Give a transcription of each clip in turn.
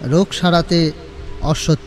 রোগ সারাতে অশ্বত্থ।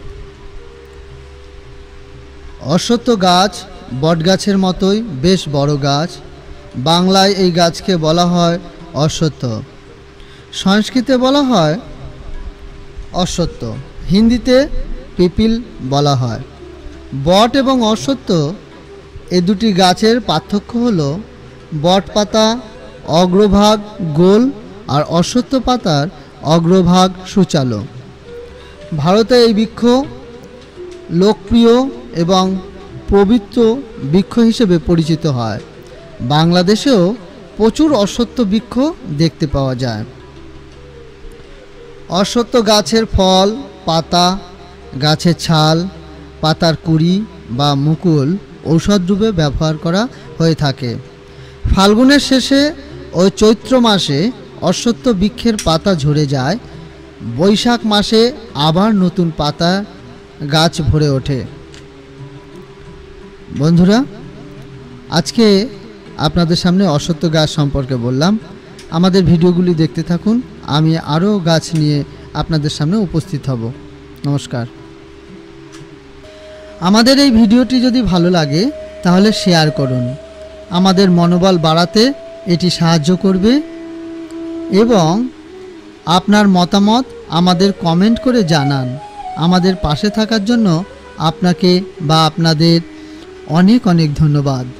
অশ্বত্থ গাছ বটগাছের মতোই বেশ বড় গাছ। বাংলায় এই গাছকে বলা হয় অশ্বত্থ, সংস্কৃতে বলা হয় অশ্বত্থ, হিন্দিতে পিপিল বলা হয়। বট এবং অশ্বত্থ এই দুটি গাছের পার্থক্য হলো বট পাতা অগ্রভাগ গোল আর অশ্বত্থ পাতার অগ্রভাগ সূচালো। ভারতে এই বৃক্ষ লোকপ্রিয় এবং পবিত্র বৃক্ষ হিসেবে পরিচিত হয়। বাংলাদেশেও প্রচুর অশ্বত্থ বৃক্ষ দেখতে পাওয়া যায়। অশ্বত্থ গাছের ফল, পাতা, গাছের ছাল, পাতার কুড়ি বা মুকুল ঔষধ রূপে ব্যবহার করা হয়ে থাকে। ফাল্গুনের শেষে ও চৈত্র মাসে অশ্বত্থ বৃক্ষের পাতা ঝরে যায়। বৈশাখ মাসে আবার নতুন পাতা গাছ ভরে ওঠে। বন্ধুরা, আজকে আপনাদের সামনে অশ্বত্থ গাছ সম্পর্কে বললাম। আমাদের ভিডিওগুলি দেখতে থাকুন, আমি আরও গাছ নিয়ে আপনাদের সামনে উপস্থিত হব। নমস্কার। আমাদের এই ভিডিওটি যদি ভালো লাগে তাহলে শেয়ার করুন। আমাদের মনোবল বাড়াতে এটি সাহায্য করবে এবং আপনার মতামত আমাদের কমেন্ট করে জানান। আমাদের পাশে থাকার জন্য আপনাকে বা আপনাদের অনেক অনেক ধন্যবাদ।